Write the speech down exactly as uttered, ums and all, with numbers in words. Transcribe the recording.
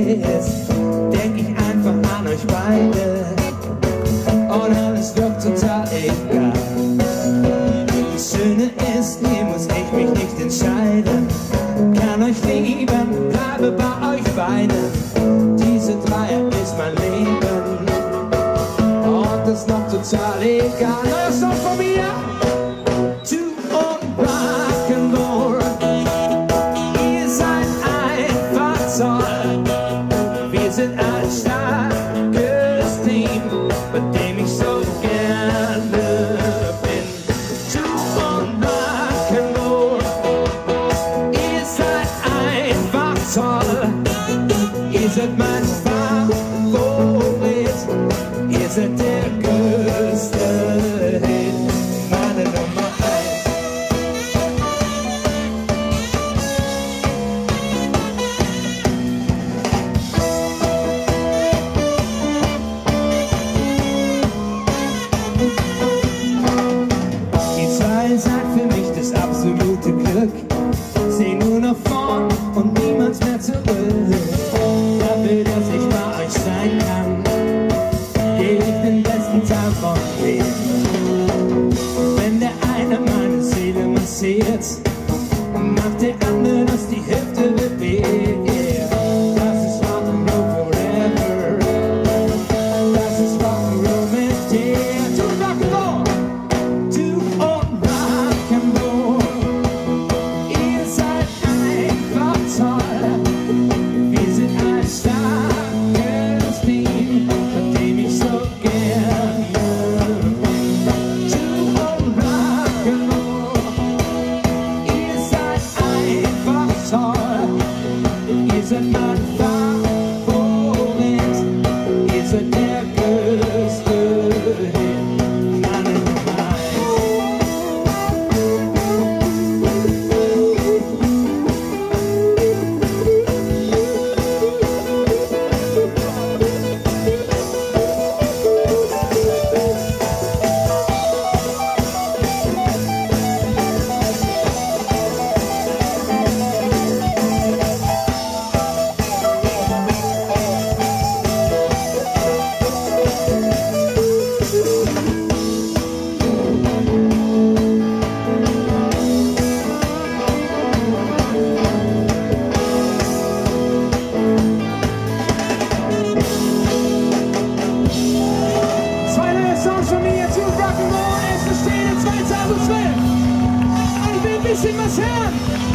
ist, denk ich einfach an euch beide und alles wird total egal. Das Schöne ist, hier muss ich mich nicht entscheiden, kann euch lieben, bleibe bei euch beiden. Diese Dreier ist mein Leben und das ist noch total egal. Neuer Song von mir, Two und Rock'n'Roll. Ihr seid einfach toll, wir sind ein starkes Team, bei dem ich so gerne bin. Two und Rock'n'Roll. Ihr seid einfach toll, ihr seid mein Favorit, ihr seid der größte Hit, meine Nummer eins. Die zwei seid für mich das absolute Glück, seh nur nach vorn und niemals mehr zurück. Dafür, dass ich bei euch sein kann, gebe ich den besten Tag von mir. Wenn der eine meine Seele massiert, macht der andere, dass die Hüfte vibriert. Das ist Rock'n'Roll forever, das ist Rock'n'Roll mit dir. Two Rock'n'Roll, Two und Rock'n'Roll. Ihr seid einfach toll, wir sind ein starkes Team, bei dem ich so gerne bin. Two und Rock'n'Roll. Ihr seid einfach toll, ihr seid mein Favorit, ihr seid der größte Hit, meine Nummer eins. Zwei neue Songs von mir, Two Rock'n'Roll, erste stehen in zweitausendzwölf. Und ich will ein bisschen was hören.